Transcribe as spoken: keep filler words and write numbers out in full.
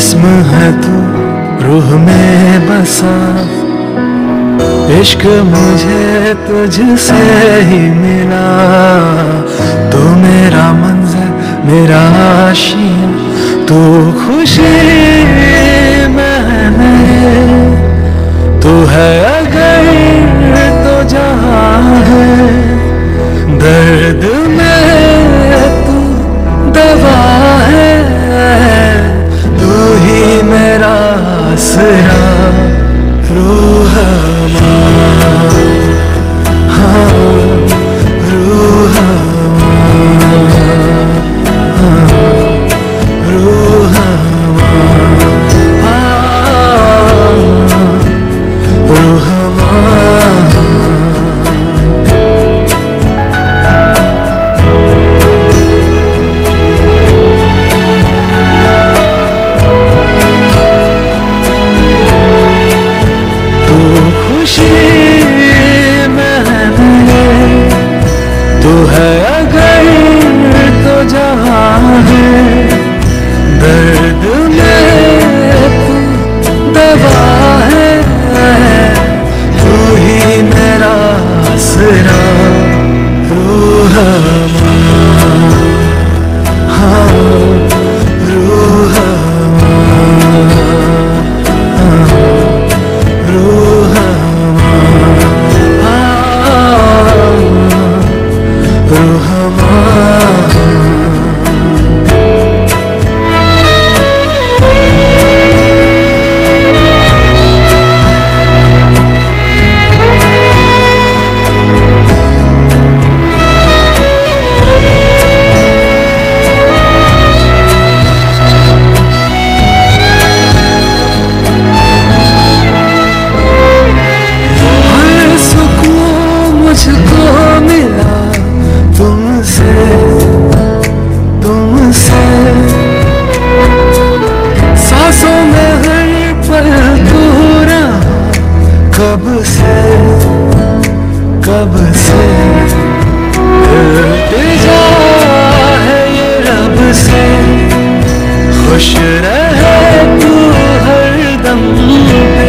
जिस्म है तू रूह में बसा, इश्क मुझे तुझसे ही मिला। तू मेरा मंज़र मेरा आशियाँ, तू खुशी में मेरे, तू है अगर तो जहाँ है, दर्द में तू दवा है। तू ही मेरा आसरा रूहमा, हाँ रूहमा, हाँ रूहमा, हाँ रूहमा। खुशी में मेरे, तू है अगर तो जहाँ है, दर्द में तू दवा है। तू ही मेरा आसरा रूहमा, हाँ रूहमा, हाँ रूहमा। मुझको मिला तुमसे, तुमसे सांसों में हर पल तू रहा, कब से कब से इल्तिजा है ये रब से, खुश रहे तू हरदम।